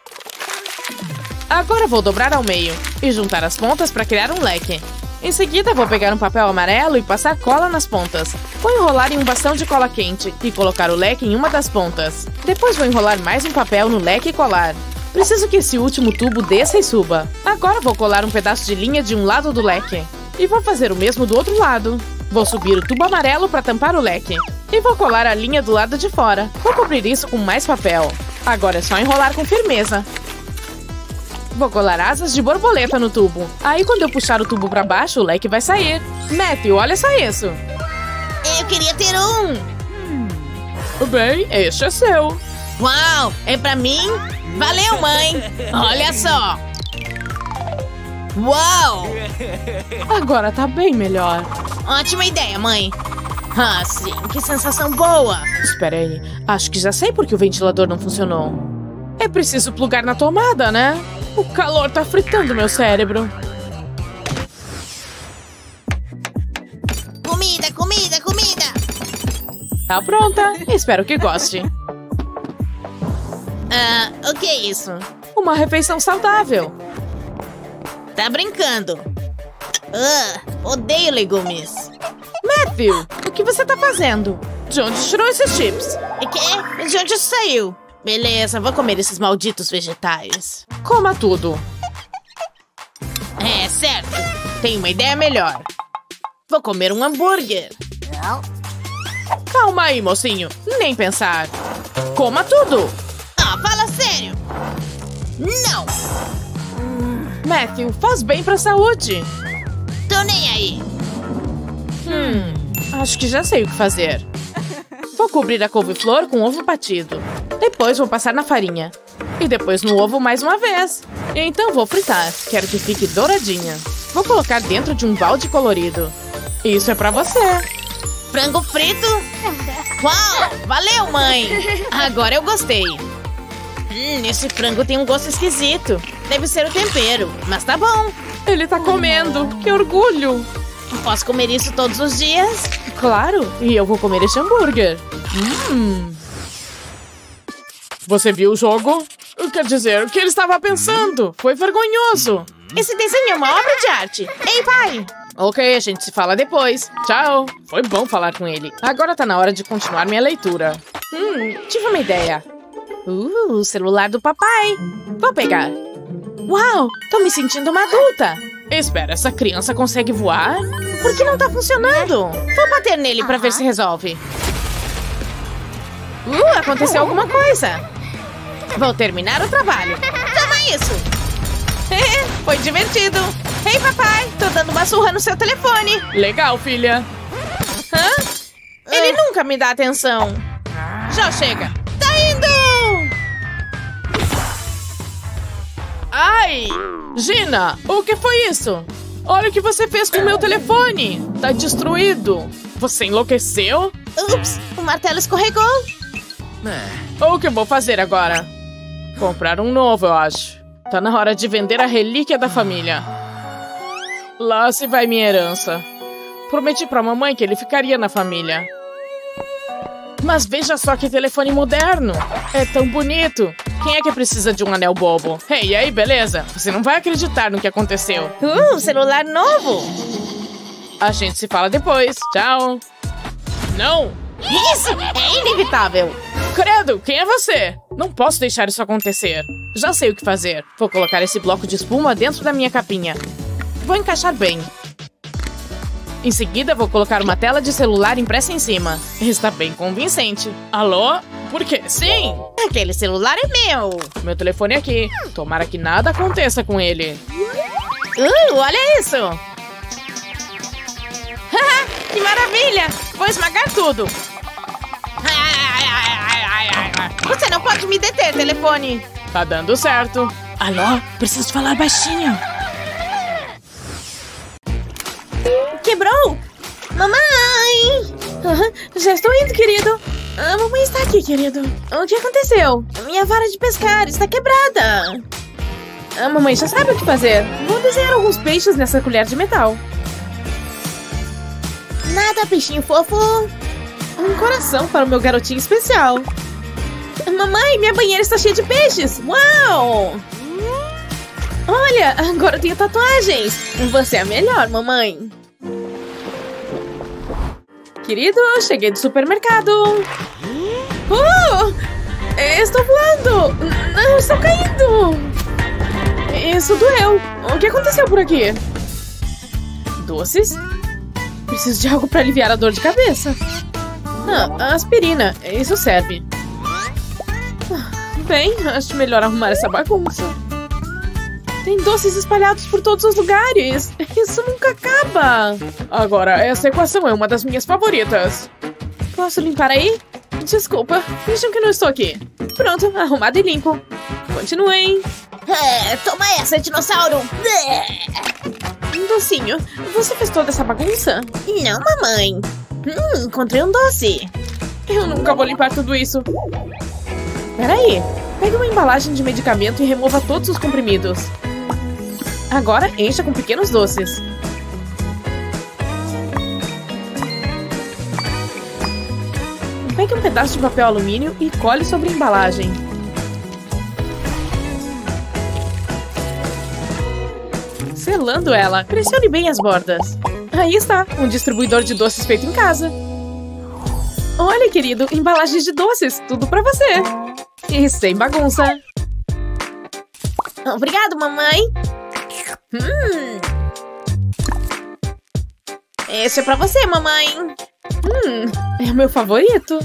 Agora vou dobrar ao meio e juntar as pontas para criar um leque. Em seguida, vou pegar um papel amarelo e passar cola nas pontas. Vou enrolar em um bastão de cola quente e colocar o leque em uma das pontas. Depois vou enrolar mais um papel no leque e colar. Preciso que esse último tubo desça e suba. Agora vou colar um pedaço de linha de um lado do leque. E vou fazer o mesmo do outro lado. Vou subir o tubo amarelo para tampar o leque. E vou colar a linha do lado de fora. Vou cobrir isso com mais papel. Agora é só enrolar com firmeza. Vou colar asas de borboleta no tubo. Aí quando eu puxar o tubo para baixo, o leque vai sair. Matthew, olha só isso. Eu queria ter um. Bem, este é seu. Uau, é pra mim? Valeu, mãe. Olha só. Uau. Agora tá bem melhor. Ótima ideia, mãe. Ah, sim, que sensação boa. Espera aí, acho que já sei por que o ventilador não funcionou. É preciso plugar na tomada, né? O calor tá fritando meu cérebro. Comida, comida, comida. Tá pronta. Espero que goste. Ah, o que é isso? Uma refeição saudável. Tá brincando. Ah, odeio legumes. Matthew, o que você tá fazendo? De onde tirou esses chips? E que? De onde isso saiu? Beleza, vou comer esses malditos vegetais. Coma tudo. É, certo. Tenho uma ideia melhor. Vou comer um hambúrguer. Calma aí, mocinho. Nem pensar. Coma tudo. Ah, fala sério. Não. Matthew, faz bem pra saúde. Tô nem aí. Hum, acho que já sei o que fazer. Vou cobrir a couve-flor com ovo batido. Depois vou passar na farinha. E depois no ovo mais uma vez. E então vou fritar. Quero que fique douradinha. Vou colocar dentro de um balde colorido. Isso é pra você. Frango frito? Uau! Valeu, mãe! Agora eu gostei. Hum, esse frango tem um gosto esquisito. Deve ser o tempero, mas tá bom. Ele tá comendo. Que orgulho. Posso comer isso todos os dias? Claro, e eu vou comer esse hambúrguer. Hum. Você viu o jogo? Quer dizer, o que ele estava pensando? Foi vergonhoso. Esse desenho é uma obra de arte. Ei, pai! Ok, a gente se fala depois. Tchau. Foi bom falar com ele. Agora tá na hora de continuar minha leitura. Hum, tive uma ideia. Uh, o celular do papai. Vou pegar. Uau, tô me sentindo uma adulta. Espera, essa criança consegue voar? Por que não tá funcionando? Vou bater nele pra ver se resolve. Uh, aconteceu alguma coisa. Vou terminar o trabalho. Toma isso. Foi divertido. Ei, papai, tô dando uma surra no seu telefone. Legal, filha. Hã? Ele nunca me dá atenção. Já chega. Tá indo! Ai! Gina, o que foi isso? Olha o que você fez com o meu telefone. Tá destruído. Você enlouqueceu? Ups, o martelo escorregou. O que eu vou fazer agora? Comprar um novo, eu acho. Tá na hora de vender a relíquia da família. Lá se vai minha herança. Prometi pra mamãe que ele ficaria na família. Mas veja só que telefone moderno. É tão bonito. Quem é que precisa de um anel bobo? Hey, e aí, beleza? Você não vai acreditar no que aconteceu. Uh, celular novo. A gente se fala depois. Tchau. Não. Isso é inevitável. Credo, quem é você? Não posso deixar isso acontecer. Já sei o que fazer. Vou colocar esse bloco de espuma dentro da minha capinha. Vou encaixar bem. Em seguida, vou colocar uma tela de celular impressa em cima. Está bem convincente. Alô? Por quê? Sim! Aquele celular é meu. Meu telefone é aqui. Tomara que nada aconteça com ele. Uh, olha isso! Que maravilha! Vou esmagar tudo. Você não pode me deter, telefone. Tá dando certo. Alô? Preciso falar baixinho. Quebrou! Mamãe! Ah, já estou indo, querido. A mamãe está aqui, querido. O que aconteceu? Minha vara de pescar está quebrada. A mamãe já sabe o que fazer. Vou desenhar alguns peixes nessa colher de metal. Nada, peixinho fofo. Um coração para o meu garotinho especial. Mamãe, minha banheira está cheia de peixes. Uau! Olha, agora eu tenho tatuagens. Você é a melhor, mamãe. Querido, cheguei do supermercado. Uh! Estou voando. Não, estou caindo. Isso doeu. O que aconteceu por aqui? Doces? Preciso de algo para aliviar a dor de cabeça. Ah, aspirina. Isso serve. Bem, acho melhor arrumar essa bagunça. Tem doces espalhados por todos os lugares. Isso nunca acaba. Agora, essa equação é uma das minhas favoritas. Posso limpar aí? Desculpa, finjam que não estou aqui. Pronto, arrumado e limpo. Continuem. É, toma essa, dinossauro. Docinho, você fez toda essa bagunça? Não, mamãe. Hum, encontrei um doce. Eu nunca vou limpar tudo isso. Peraí, pegue uma embalagem de medicamento e remova todos os comprimidos. Agora encha com pequenos doces. Pegue um pedaço de papel alumínio e cole sobre a embalagem. Selando ela, pressione bem as bordas. Aí está, um distribuidor de doces feito em casa. Olha, querido, embalagens de doces, tudo pra você. E sem bagunça. Obrigado, mamãe. Hum. Esse é pra você, mamãe. Hum, é o meu favorito.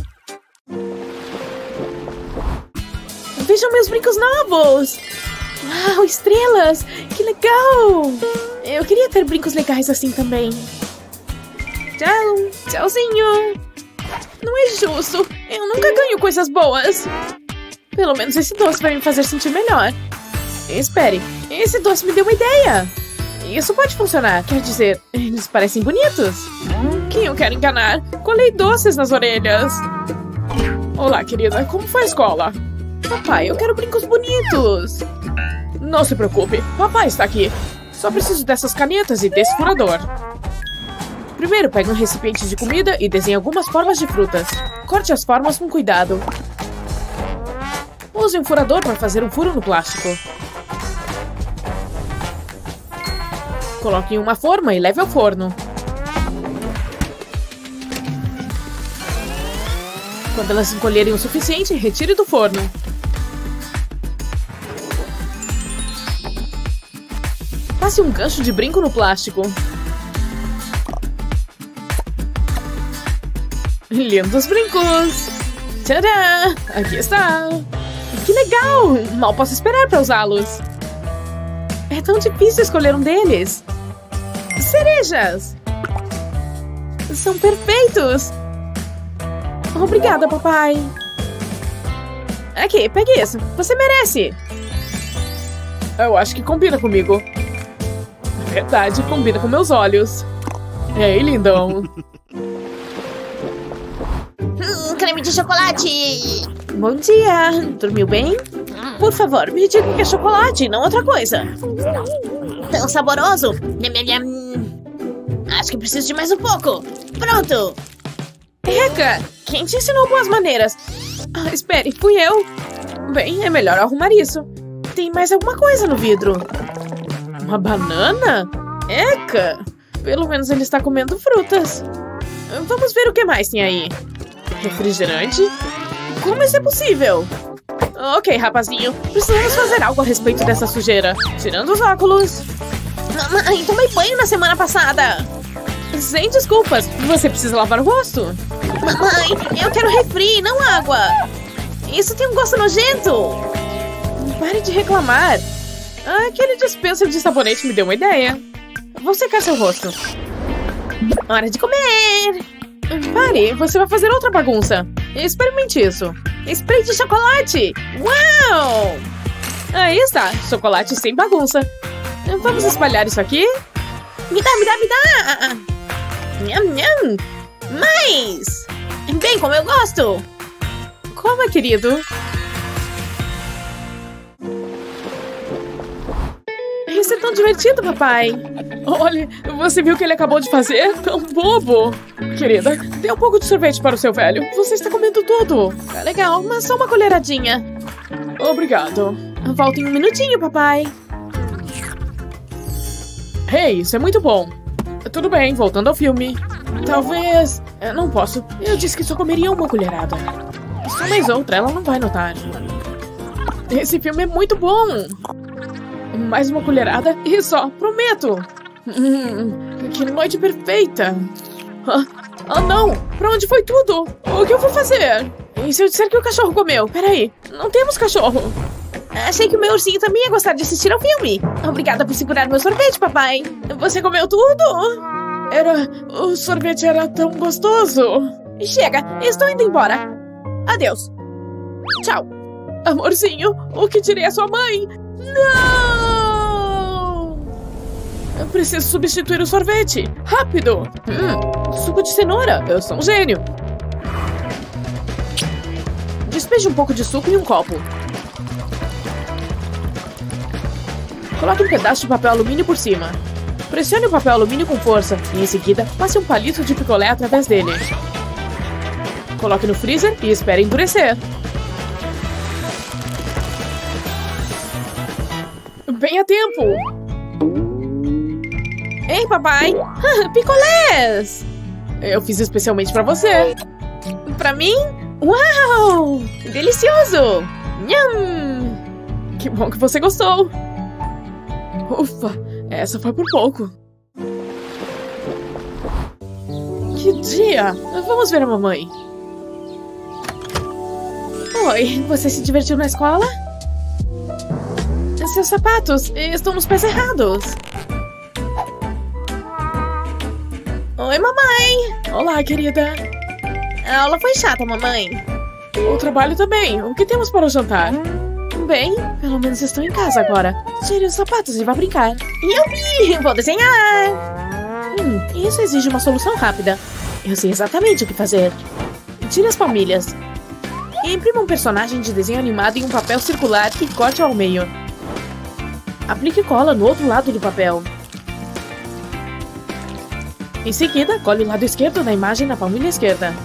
Vejam meus brincos novos. Uau, estrelas! Que legal! Eu queria ter brincos legais assim também. Tchau, tchauzinho. Não é justo. Eu nunca ganho coisas boas. Pelo menos esse doce vai me fazer sentir melhor. Espere, esse doce me deu uma ideia. Isso pode funcionar, quer dizer, eles parecem bonitos. Quem eu quero enganar? Colei doces nas orelhas. Olá, querida, como foi a escola? Papai, eu quero brincos bonitos. Não se preocupe, papai está aqui. Só preciso dessas canetas e desse furador. Primeiro, pegue um recipiente de comida e desenhe algumas formas de frutas. Corte as formas com cuidado. Use um furador para fazer um furo no plástico. Coloque em uma forma e leve ao forno. Quando elas encolherem o suficiente, retire do forno. Passe um gancho de brinco no plástico. Lindos brincos! Tcharam! Aqui está! Que legal! Mal posso esperar para usá-los. É tão difícil escolher um deles. Cerejas! São perfeitos! Obrigada, papai! Aqui, pegue isso. Você merece! Eu acho que combina comigo. Verdade, combina com meus olhos. Ei, lindão! Hum, creme de chocolate! Bom dia! Dormiu bem? Por favor, me diga que é chocolate, não outra coisa. Tão saboroso. Nham, nham, nham. Acho que preciso de mais um pouco. Pronto. Eca, quem te ensinou boas maneiras? Ah, espere, fui eu. Bem, é melhor arrumar isso. Tem mais alguma coisa no vidro. Uma banana? Eca, pelo menos ele está comendo frutas. Vamos ver o que mais tem aí. Refrigerante? Como isso é possível? Ok, rapazinho. Precisamos fazer algo a respeito dessa sujeira. Tirando os óculos. Mamãe, tomei banho na semana passada. Sem desculpas. Você precisa lavar o rosto. Mamãe, eu quero refri, não água. Isso tem um gosto nojento. Pare de reclamar. Aquele dispenser de sabonete me deu uma ideia. Vou secar seu rosto. Hora de comer. Pare, você vai fazer outra bagunça. Experimente isso. Spray de chocolate. Uau! Aí está, chocolate sem bagunça. Vamos espalhar isso aqui? Me dá, me dá, me dá! Nham, nham! Mais! Bem como eu gosto! Como é, querido? Isso é tão divertido, papai! Olha, você viu o que ele acabou de fazer? Tão bobo! Querida, dê um pouco de sorvete para o seu velho. Você está comendo tudo. Tá legal, mas só uma colheradinha. Obrigado. Volta em um minutinho, papai. Hey, isso é muito bom. Tudo bem, voltando ao filme. Talvez... Eu não posso. Eu disse que só comeria uma colherada. Só mais outra, ela não vai notar. Esse filme é muito bom. Mais uma colherada e só, prometo. Hum, que noite perfeita. Ah, ah, não! Pra onde foi tudo? O que eu vou fazer? E se eu disser que o cachorro comeu? Peraí, não temos cachorro. Achei que o meu ursinho também ia gostar de assistir ao filme. Obrigada por segurar meu sorvete, papai. Você comeu tudo? Era... O sorvete era tão gostoso. Chega, estou indo embora. Adeus. Tchau. Amorzinho, o que direi à sua mãe? Não! Eu preciso substituir o sorvete. Rápido. Hum, suco de cenoura. Eu sou um gênio. Despeje um pouco de suco em um copo. Coloque um pedaço de papel alumínio por cima. Pressione o papel alumínio com força e, em seguida, passe um palito de picolé através dele. Coloque no freezer e espere endurecer. Bem a tempo! Ei, papai! Picolés! Eu fiz especialmente pra você. Pra mim? Uau! Delicioso! Nham! Que bom que você gostou! Ufa, essa foi por pouco. Que dia! Vamos ver a mamãe. Oi, você se divertiu na escola? Seus sapatos estão nos pés errados. Oi, mamãe. Olá, querida. A aula foi chata, mamãe. O trabalho também. O que temos para o jantar? Bem, pelo menos estou em casa agora. Tire os sapatos e vá brincar. Yupi! Vou desenhar! Hum, isso exige uma solução rápida. Eu sei exatamente o que fazer. Tire as palmilhas. Imprima um personagem de desenho animado em um papel circular e corte ao meio. Aplique cola no outro lado do papel. Em seguida, cole o lado esquerdo da imagem na palmilha esquerda.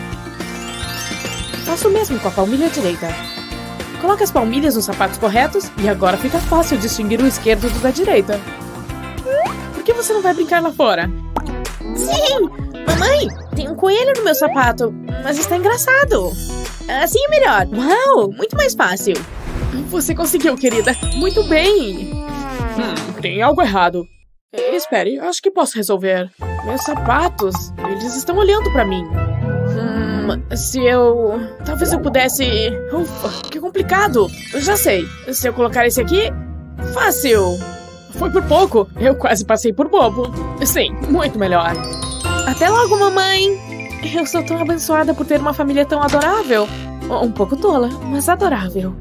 Faça o mesmo com a palmilha direita. Coloque as palmilhas nos sapatos corretos e agora fica fácil distinguir o esquerdo do da direita. Por que você não vai brincar lá fora? Sim! Mamãe, tem um coelho no meu sapato, mas está engraçado. Assim é melhor. Uau, muito mais fácil. Você conseguiu, querida. Muito bem. Hum, tem algo errado. Espere, acho que posso resolver. Meus sapatos, eles estão olhando pra mim. Hum, se eu... Talvez eu pudesse... Ufa, que complicado. Eu já sei. Se eu colocar esse aqui... Fácil. Foi por pouco. Eu quase passei por bobo. Sim, muito melhor. Até logo, mamãe. Eu sou tão abençoada por ter uma família tão adorável. Um pouco tola, mas adorável.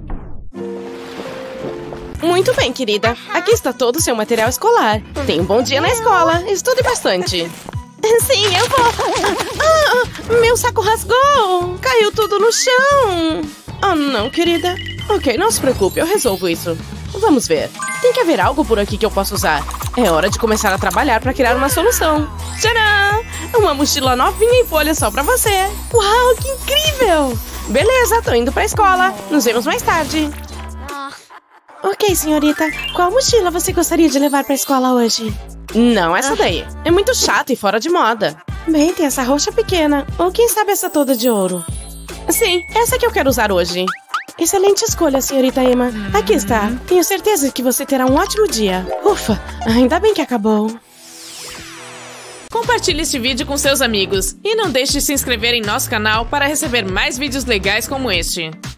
Muito bem, querida. Aqui está todo o seu material escolar. Tenha um bom dia na escola. Estude bastante. Sim, eu vou. Ah, ah, meu saco rasgou. Caiu tudo no chão. Oh, não, querida. Ok, não se preocupe, eu resolvo isso. Vamos ver. Tem que haver algo por aqui que eu possa usar. É hora de começar a trabalhar para criar uma solução. Tcharam! Uma mochila novinha em folha só pra você. Uau, que incrível! Beleza, tô indo pra escola. Nos vemos mais tarde. Ok, senhorita. Qual mochila você gostaria de levar pra escola hoje? Não, essa daí. É muito chata e fora de moda. Bem, tem essa roxa pequena. Ou quem sabe essa toda de ouro. Sim, essa que eu quero usar hoje. Excelente escolha, senhorita Emma. Aqui está. Tenho certeza que você terá um ótimo dia. Ufa, ainda bem que acabou. Compartilhe este vídeo com seus amigos. E não deixe de se inscrever em nosso canal para receber mais vídeos legais como este.